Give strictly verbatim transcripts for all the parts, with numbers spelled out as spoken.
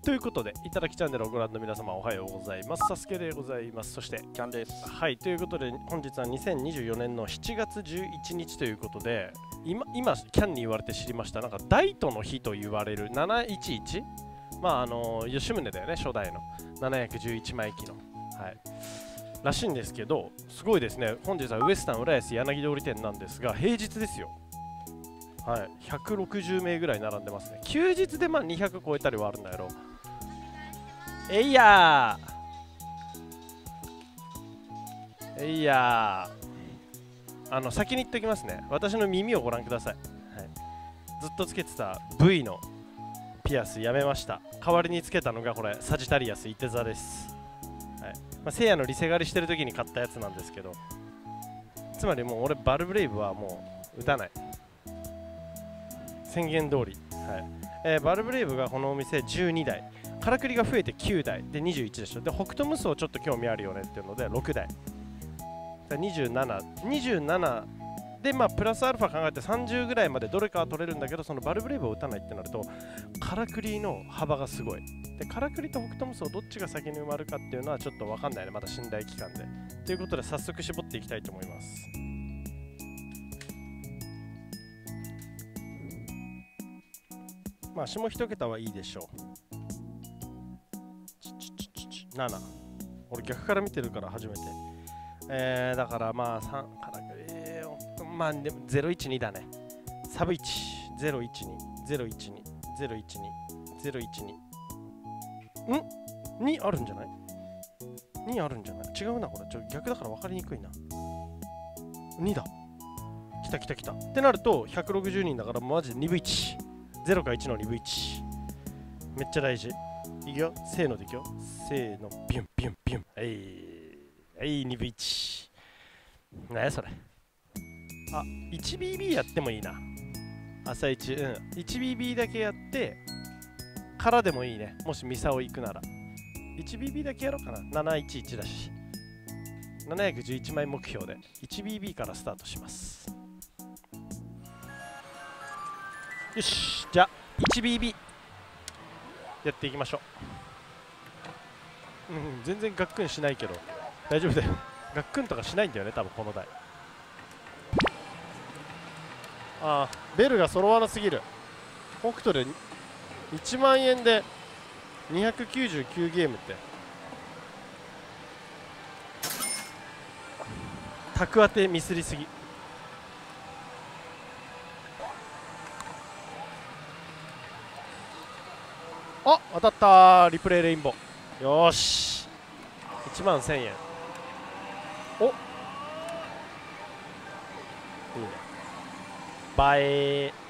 ということで、いただきチャンネルをご覧の皆様おはようございます。サスケでございます。そして、 キャンです。 はい、ということで、本日はにせんにじゅうよねんのしちがつじゅういちにちということで、今、今キャンに言われて知りました、なんか大都の日と言われるなないちいち、まあ、あの吉宗だよね、初代のななひゃくじゅういちまいきの。はい。らしいんですけど、すごいですね、本日はウエスタン浦安柳通り店なんですが、平日ですよ。はい、ひゃくろくじゅうめいぐらい並んでますね。休日でまあにひゃく超えたりはあるんだけど。えいやーえいやーあの先に言っておきますね。私の耳をご覧ください。はい、ずっとつけてた V のピアスやめました。代わりにつけたのがこれサジタリアスいて座です。はい、まあ、聖夜のリセ狩りしてる時に買ったやつなんですけど、つまりもう俺バルブレイブはもう打たない宣言通り。はい、えー、バルブレイブがこのお店じゅうにだい、からくりが増えてきゅうだいでにじゅういちでしょ。で、北斗無双ちょっと興味あるよねっていうのでろくだい、にじゅうなな、にじゅうななで、まあプラスアルファ考えてさんじゅうぐらいまでどれかは取れるんだけど、そのバルブレイブを打たないってなるとからくりの幅がすごい。で、からくりと北斗無双どっちが先に埋まるかっていうのはちょっと分かんないね、まだ信頼期間で。ということで早速絞っていきたいと思います。まあ下一桁はいいでしょう。なな、俺逆から見てるから初めて。えー、だからまあさんからくり、まあでもゼロいちにだね。サブいち、ゼロいちに、ゼロいちに、ゼロいちに、ゼロいちに。ん ?に あるんじゃない ?に あるんじゃない違うな、これ。ちょ逆だから分かりにくいな。にだ。来た来た来た。ってなるとひゃくろくじゅうにんだからマジでにぶいち。ゼロかいちのにぶいち。めっちゃ大事。いくよ、せーのでいくよ。せーの、ビュンビュンビュン。はい、はい、にぶいち。なやそれ。あ、いちビービー やってもいいな。朝一、うん。いちビービー だけやって、からでもいいね。もしミサオ行くなら。いちビービー だけやろうかな。なないちいちだし。ななひゃくじゅういちまい目標で いちビービー からスタートします。よし、じゃあ いちビービー やっていきましょう。うん、全然ガックンしないけど大丈夫だよ。ガックンとかしないんだよね、多分この台。ああ、ベルが揃わなすぎる。北斗でいちまんえんでにひゃくきゅうじゅうきゅうゲームって卓当てミスりすぎ。あ、当たったー。リプレイレインボー。よーし、いちまんせんえん。お、いいね。映えー。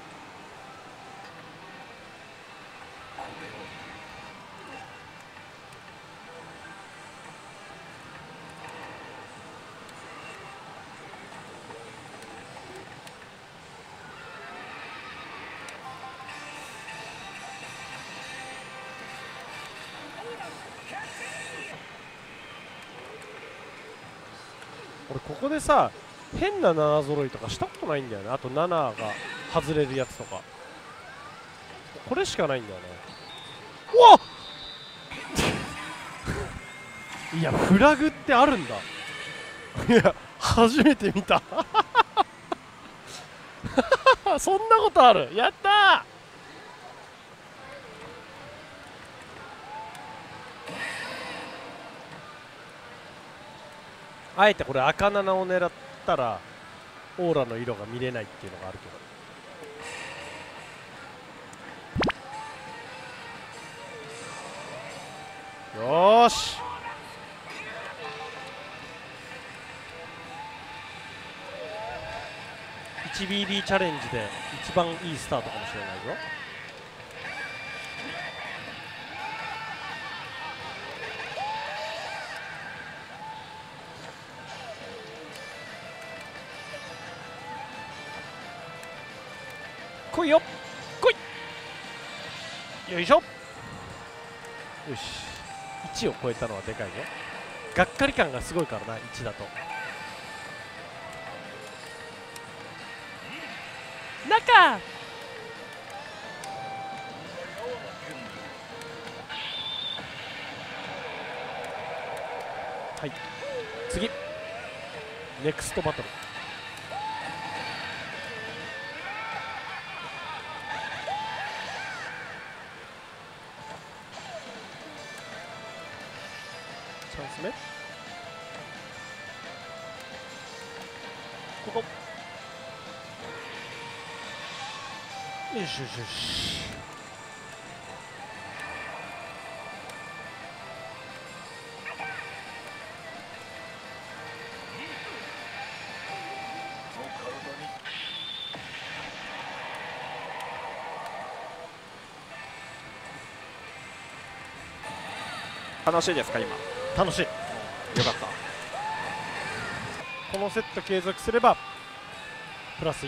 俺ここでさ、変ななな揃いとかしたことないんだよね。あとななが外れるやつとか、これしかないんだよね。うわっいや、フラグってあるんだ。いや、初めて見た。そんなことある。やったー。あえてこれ赤ななを狙ったらオーラの色が見れないっていうのがあるけど。よーし、いちビービー チャレンジで一番いいスタートかもしれないぞ。来いよ、来い。よいしょ。よし、いちを超えたのはでかいね。がっかり感がすごいからな、いちだと。中はい、次ネクストバトル。チャンス目、ここ、よしよしよし。 楽しいですか今？ 楽しい。 よかった。 このセット継続すればプラスいち。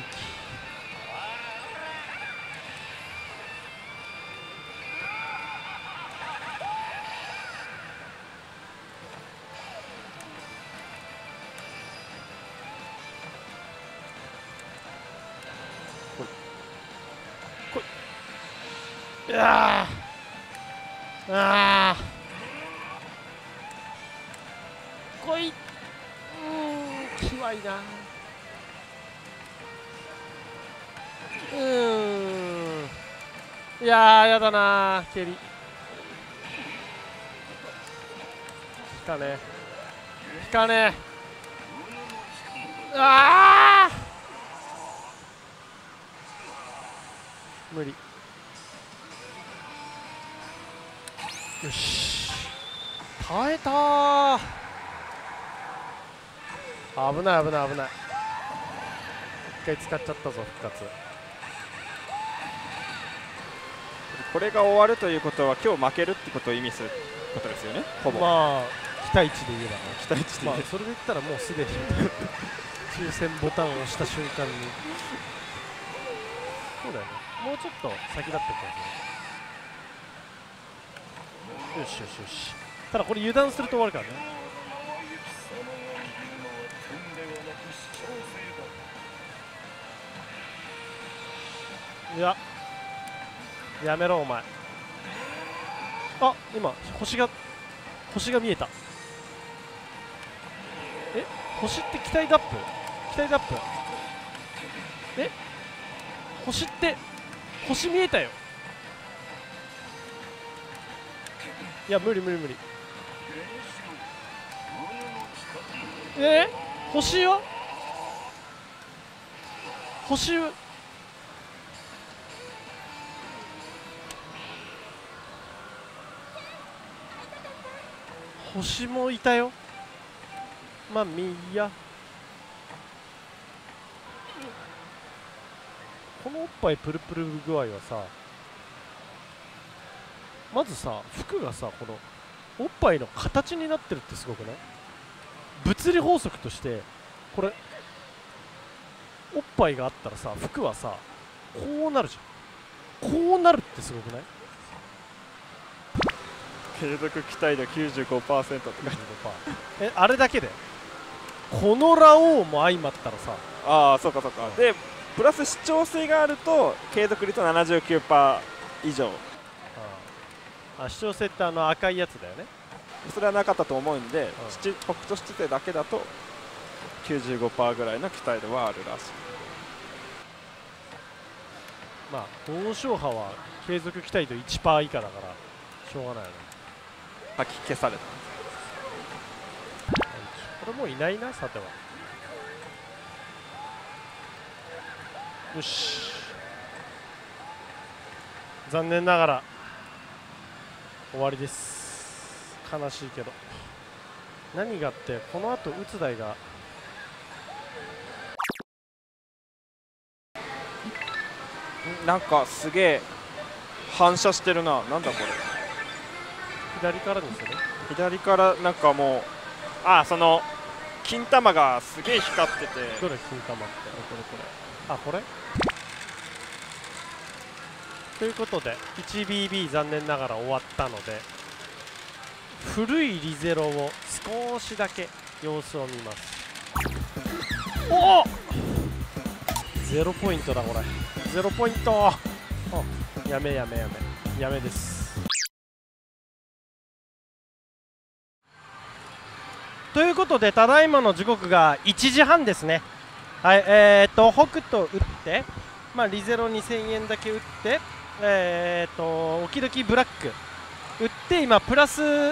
こいこい、いやーあーこい、うーん、きわいな。うーん、いやーやだなー、蹴り引かねえ引かねえ、あー無理。よし、耐えたー。危ない危ない危ない。一回使っちゃったぞ、復活。 これが終わるということは今日負けるってことを意味することですよね、ほぼ。 まあ期待値で言えばね、 期待値でまあそれで言ったらもうすでに抽選ボタンを押した瞬間にそうだよね、もうちょっと先だった気がする。よしよしよし。ただこれ油断すると終わるからね。いややめろお前。あ、今星が星が見えた。え、星って期待ダップ期待ダップえ、星って星見えたよ。いや無理無理無理。えー、星は星は星もいたよ。まあみーや、このおっぱいプルプル具合はさ、まずさ服がさこのおっぱいの形になってるってすごくない？物理法則としてこれおっぱいがあったらさ服はさこうなるじゃん。こうなるってすごくない？ 継続期待度 きゅうじゅうごパーセント とか。 え、あれだけでこのラオウも相まったらさ、 ああそうかそうか。でプラス視聴性があると継続率 ななじゅうきゅうパーセント 以上。 ああ、視聴性ってあの赤いやつだよね。 それはなかったと思うんで、 うん、 七北斗七星だけだと きゅうじゅうごパーセント ぐらいの期待度はあるらしい。 まあ王将派は継続期待度 いちパーセント 以下だからしょうがないよね。 吐き消された。 これもういないな、さては。よし、残念ながら終わりです。悲しいけど。何がってこのあと打つ台がなんかすげえ反射してるな。なんだこれ。 左からですよね。 左からなんかもう、あ、その金玉がすげえ光ってて。 どれ金玉って？これこれ。あ、これ？ということで いちビービー 残念ながら終わったので、古いリゼロを少しだけ様子を見ます。おお！ゼロポイントだこれ。ゼロポイント。やめやめやめやめです。。 ということで、ただいまの時刻がいちじはんですね。はい、えー、っと、北斗打って、まあ、リゼロにせんえんだけ打って、えー、っと、おきどきブラック打って、今、プラス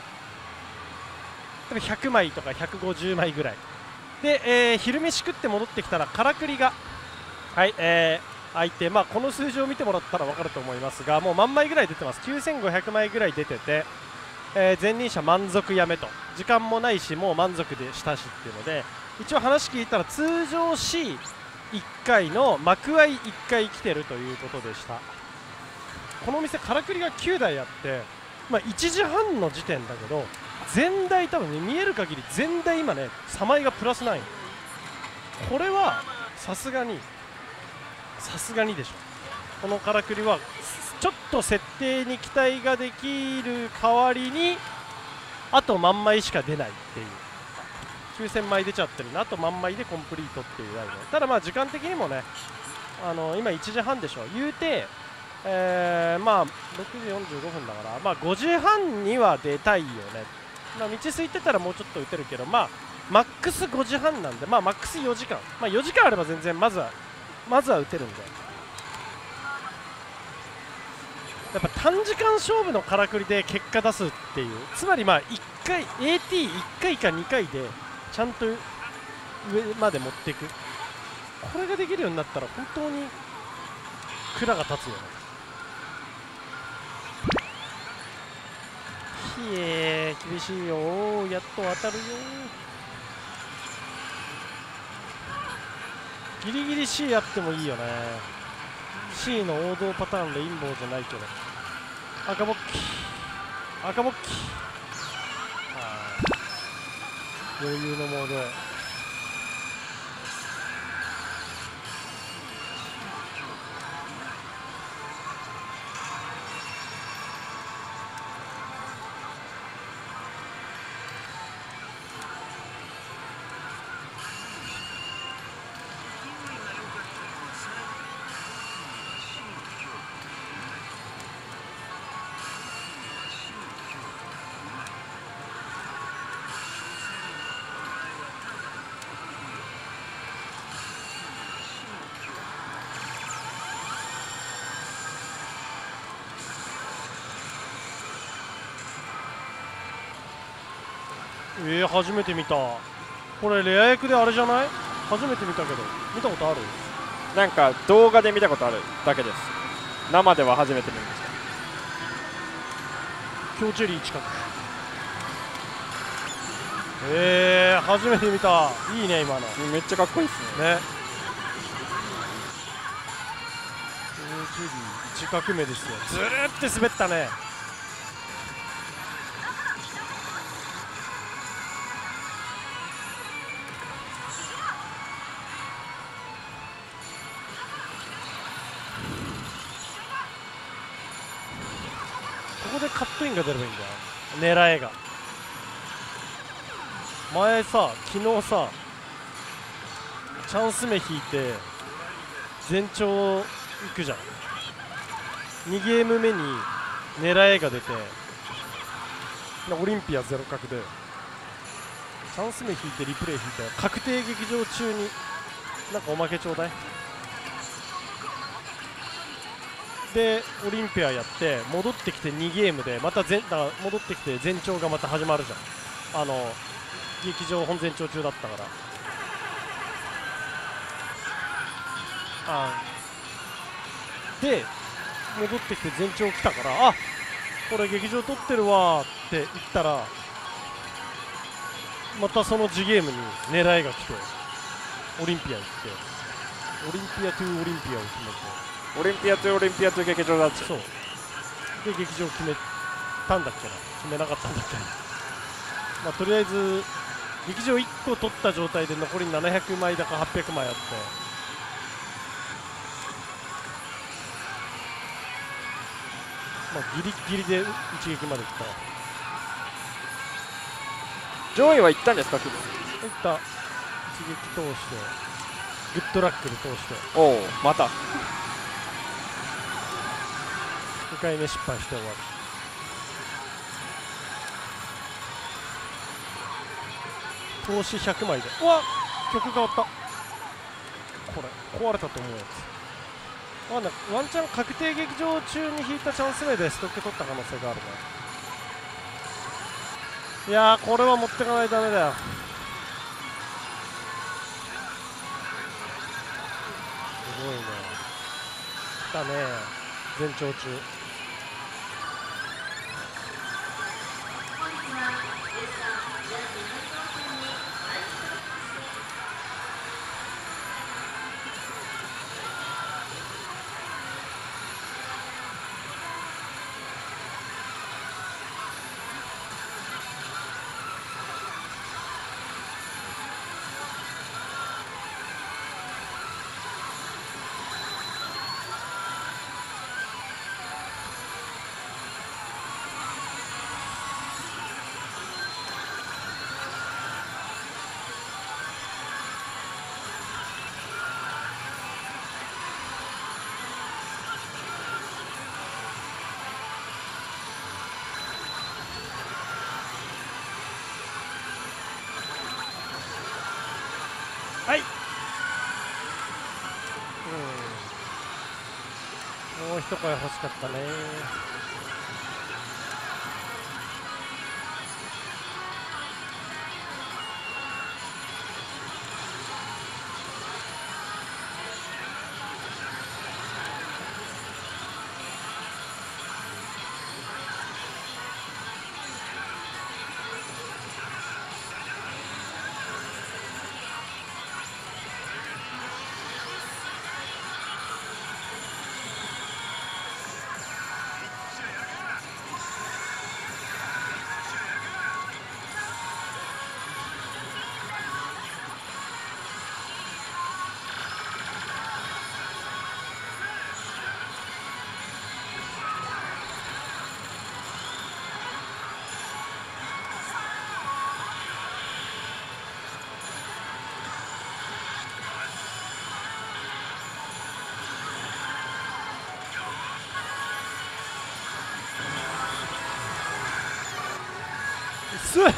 ひゃくまいとかひゃくごじゅうまいぐらい。で、えー、昼飯食って戻ってきたら、からくりが、はい、えー、開いて、まあ、この数字を見てもらったら分かると思いますが、もう万枚ぐらい出てます。きゅうせんごひゃくまいぐらい出てて、えー、前任者満足やめと、時間もないしもう満足でしたしっていうので、一応話聞いたら通常 シーいっ 回の幕開いっかい来てるということでした。このお店からくりがきゅうだいあって、まあ、いちじはんの時点だけど全台多分、ね、見える限り全台今ねさまいがプラスナイン。これはさすがにさすがにでしょ。このからくりはちょっと設定に期待ができる代わりにあと万枚しか出ないっていう、きゅうせんまい出ちゃってるな、あと万枚でコンプリートっていうライン。ただまあ時間的にもね、あの今いちじはんでしょ、言うて、えー、まあろくじよんじゅうごふんだから、まあごじはんには出たいよね。まあ、道空いてたらもうちょっと打てるけど、まあマックスごじはんなんで、まあマックスよじかん、まあよじかんあれば全然まずはまずは打てるんで、やっぱ短時間勝負のからくりで結果出すっていう、つまりまあいっかい エーティーいっ 回かにかいでちゃんと上まで持っていく、これができるようになったら本当に蔵が立つよね。ひえー、厳しいよ、やっと当たるよ。ギリギリ シー あってもいいよね。 シー の王道パターンレインボーじゃないけど、赤ボッキ赤ボッキ、余裕のモードへ。えー、初めて見た。これレア役であれじゃない？初めて見たけど、見たことある？ なんか動画で見たことあるだけです。生では初めて見ました。 京チェリー近く。えー、初めて見た。いいね今の。 めっちゃかっこいいっすね。 ね。京チェリー一角目ですよ。ずるって滑ったね。ここでカットインが出ればいいんだよ、狙いが。前さ、昨日さ、チャンス目引いて前兆行くじゃん。にゲーム目に狙いが出てオリンピアゼロ角でチャンス目引いてリプレイ引いたよ。確定劇場中になんかおまけちょうだいでオリンピアやって戻ってきてにゲームでまた前だから戻ってきて前兆がまた始まるじゃん。あの劇場本前兆中だったから。あで戻ってきて前兆来たから、あこれ劇場撮ってるわーって言ったらまたその次ゲームに狙いが来てオリンピア行ってオリンピアトゥオリンピアを決めてオリンピアとオリンピアと劇場だっちゃう。 そうで劇場決めたんだっけな、決めなかったんだっけな。まあとりあえず劇場いっこ取った状態で残りななひゃくまいだかはっぴゃくまいあって、まあギリギリで一撃までいったわ。 上位は行ったんですか？いった一撃通してグッドラックで通しておおまたにかいめ失敗して終わる。 投資ひゃくまいで、うわっ曲変わった。これ壊れたと思うやつ。わかんない、ワンチャン確定劇場中に引いたチャンス目でストック取った可能性があるね。いやーこれは持ってかないとダメだよ。すごいね、来たね前兆中。はい、うん、もう一声欲しかったね。すっ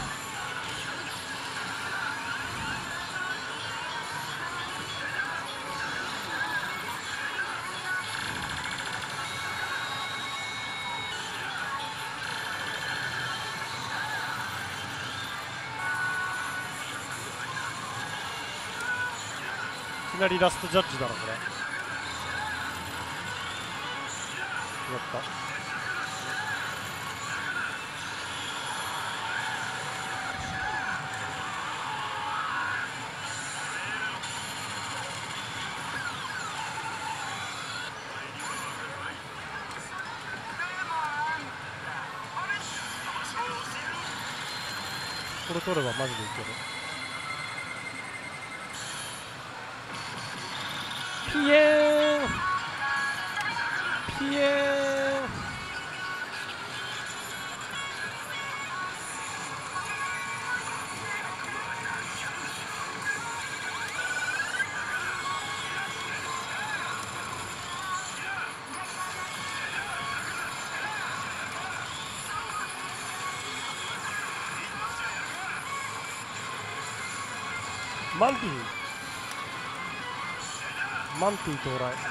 いきなりラストジャッジだなこれ。やった。これ取ればマジでいける。ピエーンピエーン。マンティーマンティー到来。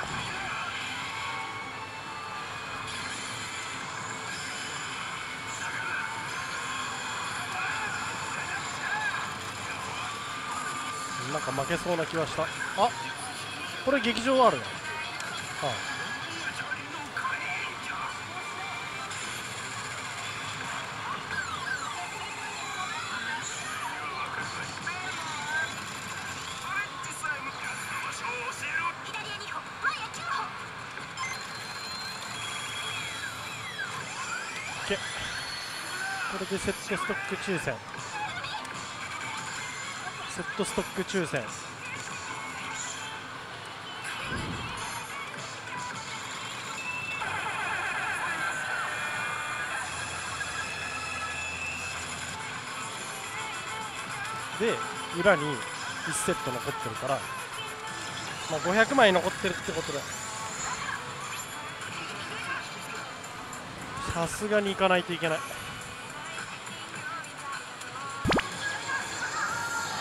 なんか負けそうな気はした。あ、これ劇場あるね。ああ、これでセットストック抽選セットストック抽選で裏にいちセット残ってるから、まあ、ごひゃくまい残ってるってことでさすがに行かないといけない。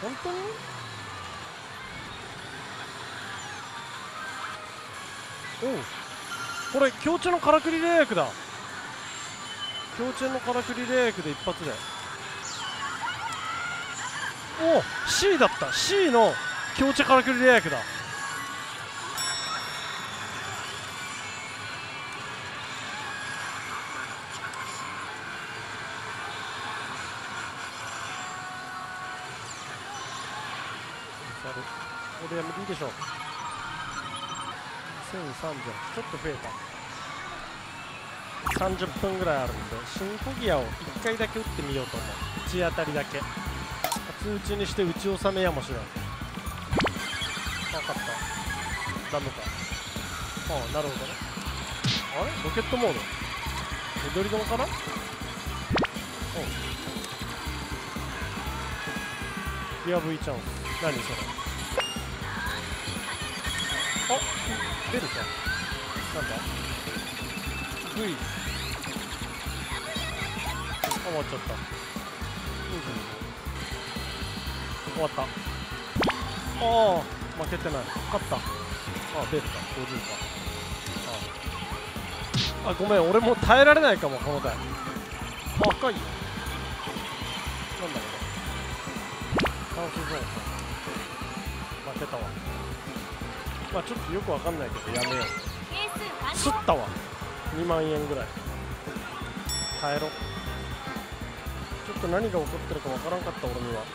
本当におう、これ強チェのからくりレイクだ。強チェのからくりレイクで一発で、おお C だった。 C の強チェからくりレイクだ。これやめていいでしょう。せんさんびゃくちょっと増えた。さんじゅっぷんぐらいあるんでシンフォギアをいっかいだけ打ってみようと思う。いち当たりだけ初打ちにして打ち納めやもしれない。分かった。ダメか。ああなるほどね。あれロケットモード緑色かな。おうギア V チャンス。何それ。あ出るか。なんだ V あ終わっちゃった。終わった。ああ負けてない。勝った。あ出るかごじゅうか。ああごめん俺もう耐えられないかもこの台。あ赤いよ。なんだろうね。ハウスゾーンか。負けたわ。まあちょっとよくわかんないけどやめよう。すったわ。にまんえんぐらい耐えろ。ちょっと何が起こってるかわからんかった俺には。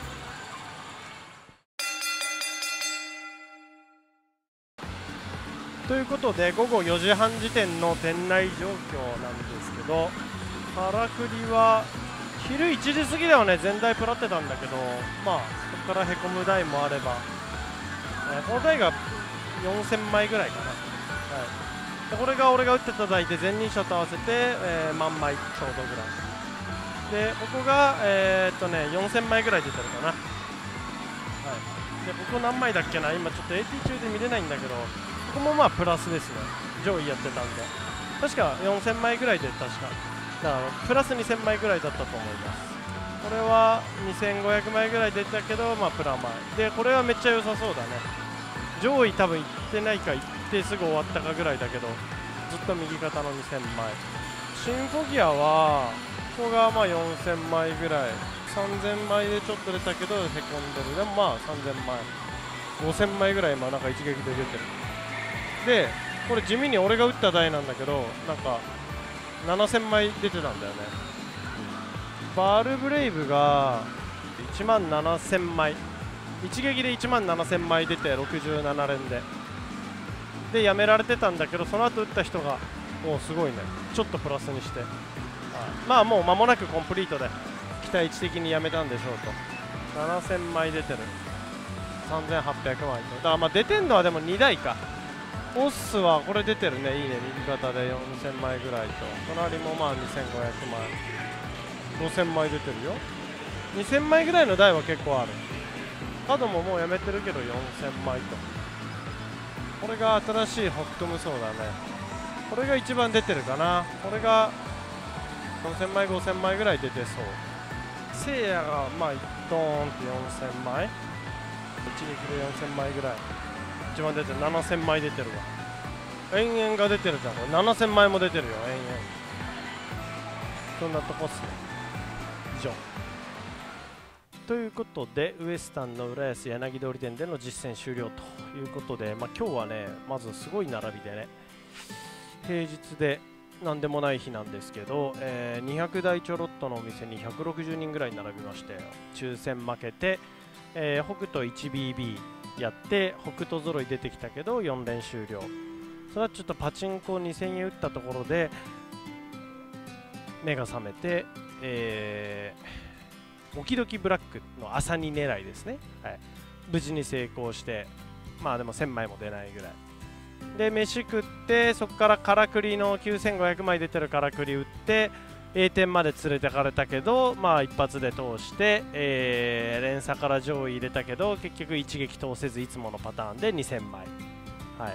ということでごごよじはん時点の店内状況なんですけど、からくりは昼いちじ過ぎではね全台プラってたんだけど、まあそこからへこむ台もあれば、えー、この台がよんせんまいぐらいかな。はい、でこれが俺が打ってた台で前任者と合わせて、えー、万枚ちょうどぐらいで、ここがえー、っとねよんせんまいぐらい出てるかな。はい、でここ何枚だっけな、今ちょっと エーティー 中で見れないんだけど、ここもまあプラスですね。上位やってたんで確かよんせんまいぐらいで、確かだからプラスにせんまいぐらいだったと思います。これはにせんごひゃくまいぐらい出たけど、まあプラマイで、これはめっちゃ良さそうだね。上位多分行ってないか行ってすぐ終わったかぐらいだけど、ずっと右肩のにせんまい。シンフォギアはここがまあよんせんまいぐらい、さんぜんまいでちょっと出たけどへこんでる。でもまあさんぜんまいごせんまいぐらい今なんか一撃で出てる。でこれ地味に俺が打った台なんだけど、なんかななせんまい出てたんだよね。バルブレイブがいちまんななせんまい、一撃でいちまんななせんまい出てろくじゅうななれんででやめられてたんだけど、その後打った人がもうすごいね、ちょっとプラスにして、まあもう間もなくコンプリートで期待値的にやめたんでしょうと。ななせんまい出てる。さんぜんはっぴゃくまいと、だからまあ出てんのはでもにだいか。オッスはこれ出てるね、いいね、右肩でよんせんまいぐらいと、隣もまあにせんごひゃくまい、ごせんまい出てるよ。にせんまいぐらいの台は結構ある。角ももうやめてるけどよんせんまいと。これが新しい北斗無双だね。これが一番出てるかな。これがよんせんまいごせんまいぐらい出てそう。せいやがまあドーンってよんせんまい、一撃でよんせんまいぐらい一番出てる。ななせんまい出てるわ。延々が出てるじゃん。これななせんまいも出てるよ、延々。そんなとこっすね。以上ということで、ウエスタンの浦安柳通り店での実践終了ということで、まあ、今日はねまずすごい並びでね、平日でなんでもない日なんですけど、えー、にひゃくだいちょろっとのお店にひゃくろくじゅうにんぐらい並びまして、抽選負けて、えー、北斗 いちビービー やって北斗揃い出てきたけどよん連終了。それはちょっとパチンコにせんえん打ったところで目が覚めて、えー、オキドキブラックの朝に狙いですね、はい、無事に成功して、まあでもせんまいも出ないぐらいで飯食って、そこからからくりのきゅうせんごひゃくまい出てるからくり打って A 点まで連れてかれたけど、まあ一発で通して、えー、連鎖から上位入れたけど結局一撃通せずいつものパターンでにせんまい、はい、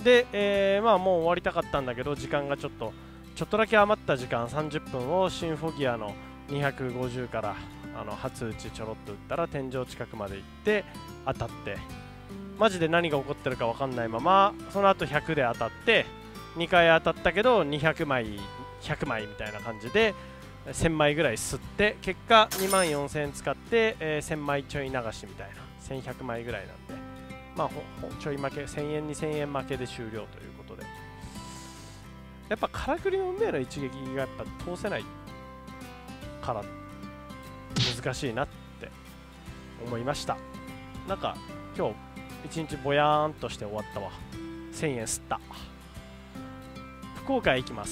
で、えー、まあもう終わりたかったんだけど時間がちょっとちょっとだけ余った時間さんじゅっぷんをシンフォギアのにひゃくごじゅうからあの初打ちちょろっと打ったら天井近くまで行って当たって、マジで何が起こってるか分かんないままその後ひゃくで当たってにかい当たったけどにひゃくまいひゃくまいみたいな感じでせんまいぐらい吸って、結果にまんよんせんえん使って、えー、せんまいちょい流しみたいなせんひゃくまいぐらいなんで、まあほほちょい負け、せんえんにせんえん負けで終了ということで、やっぱからくりの運命の一撃がやっぱ通せないから難しいなって思いました。なんか今日一日ぼやーんとして終わったわ。せんえん吸った。福岡へ行きます。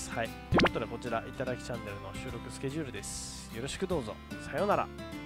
はい、ということでこちらいただきチャンネルの収録スケジュールです。よろしくどうぞ。さようなら。